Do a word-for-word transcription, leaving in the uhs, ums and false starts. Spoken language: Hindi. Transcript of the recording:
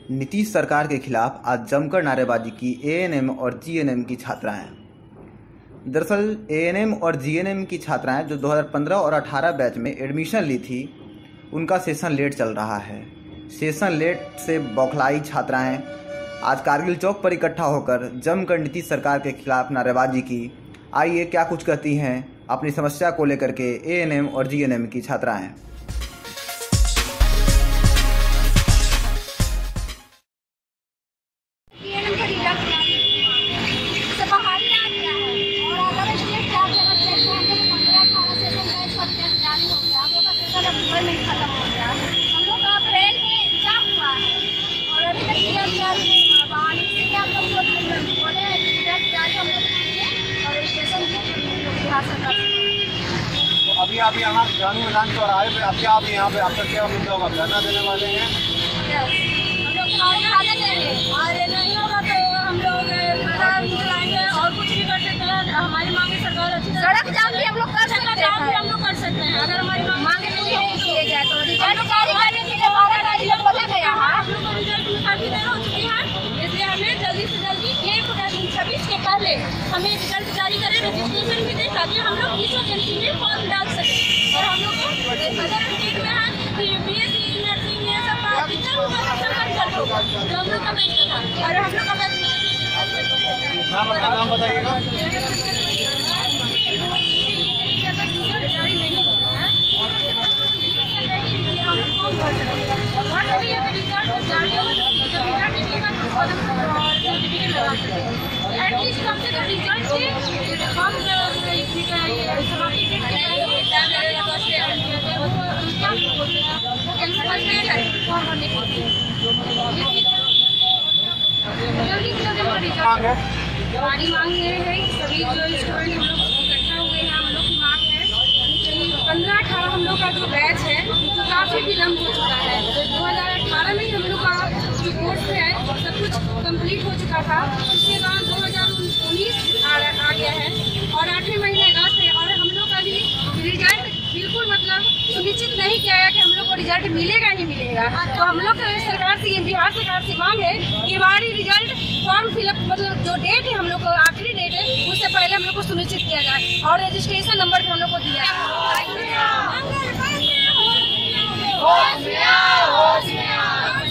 नीतीश सरकार के खिलाफ आज जमकर नारेबाजी की एएनएम और जीएनएम की छात्राएं। दरअसल एएनएम और जीएनएम की छात्राएं जो दो हज़ार पंद्रह और अठारह बैच में एडमिशन ली थी, उनका सेशन लेट चल रहा है। सेशन लेट से बौखलाई छात्राएं आज कारगिल चौक पर इकट्ठा होकर जमकर नीतीश सरकार के खिलाफ नारेबाजी की। आइए क्या कुछ कहती हैं अपनी समस्या को लेकर के एएनएम और जीएनएम की छात्राएं। तो अभी आप यहाँ गांधी मैदान चौराहे पे अब क्या आप यहाँ पे आपका क्या मुद्दा होगा, धरना देने वाले हैं? हम लोग और कुछ भी कर सकते हैं। हमारी मांगे सरकार अच्छी सड़क जाम भी हम लोग कर सकते हैं हम लोग कर सकते हैं अगर हमारी मांगे पूरी नहीं किए जाए तो काफी देर हो चुकी है। इसलिए हमें जल्दी से जल्दी एक छब्बीस के पहले हमें रिजल्ट जारी करें, रजिस्ट्रेशन भी दें ताकि हम लोग बीस वैकेंसी में फॉर्म डाल सकें। और हम लोग अदर स्टेट में है बी एस सी नर्सिंग ये सब टीचर होगा रिजल्ट होगा जो हम लोग का बेस्ट था और हम लोग का बेस्ट नाम बताइएगा। एटलीस्ट कम से कम रिजल्ट से हम हमारी मांग ये है सभी जो स्टूडेंट हम लोग इकट्ठा हुए हैं, हम लोग की मांग है कि पंद्रह अठारह हम लोग का जो बैच है जो काफ़ी विलम्ब हो चुका है। दो हज़ार अठारह में हम लोग का जो कोर्स है सब कुछ कंप्लीट हो चुका था। उसके बाद दो हज़ार उन्नीस आ गया है और आठवें महीने अगस्त है और हम लोग का भी रिजल्ट बिल्कुल मतलब सुनिश्चित नहीं किया है कि हम लोग को रिजल्ट मिलेगा ही मिलेगा। तो हम लोग सरकार से बिहार सरकार से मांग है कि हमारी रिजल्ट फॉर्म फिलअप मतलब जो डेट है हम लोग को आखिरी डेट है उससे पहले हम लोग को सुनिश्चित किया जाए और रजिस्ट्रेशन नंबर भी हम लोग को दिया है।